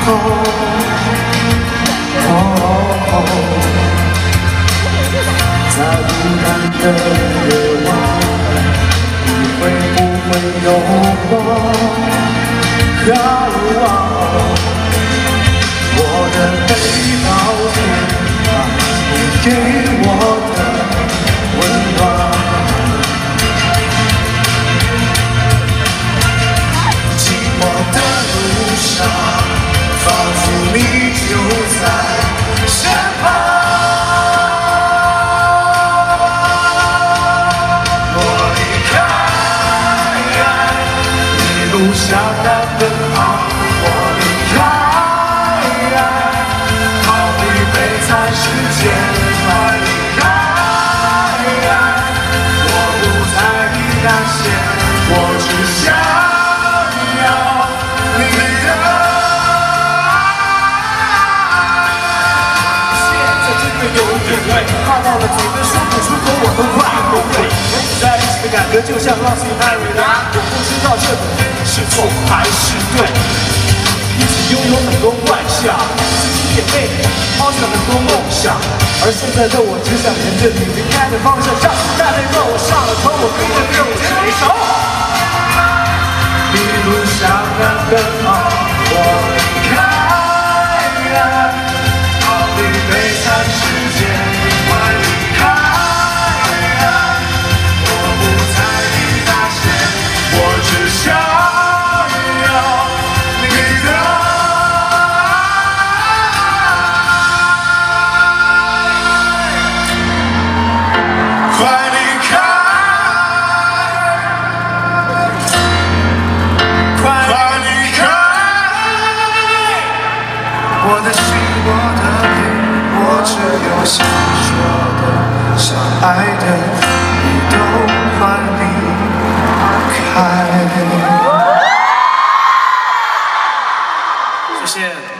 在孤单的夜晚，你会不会有我？我的背包里，你给我的温暖。寂寞的路上，仿佛你就在身旁。 路上的奔跑，我离开，逃离悲惨世界，快离开！我不在意那些，我只想要你的爱。现在真的有点累，话到了嘴边说不出口，我都快崩溃。和你在一起的感觉就像 Lost in Paradise， 我不知道这个。 是错还是对？一起拥有很多幻想，撕心眼泪，抛下很多梦想。而现在的我只想沿着你离开的方向上，但累了我上了头，我跟着热舞牵你手。一路上的奔跑，我离开，逃离悲惨世界，快离开！我不在意那些，我只想。 我的心，我的泪，我只有想说的、想爱的，你都快离开。谢谢。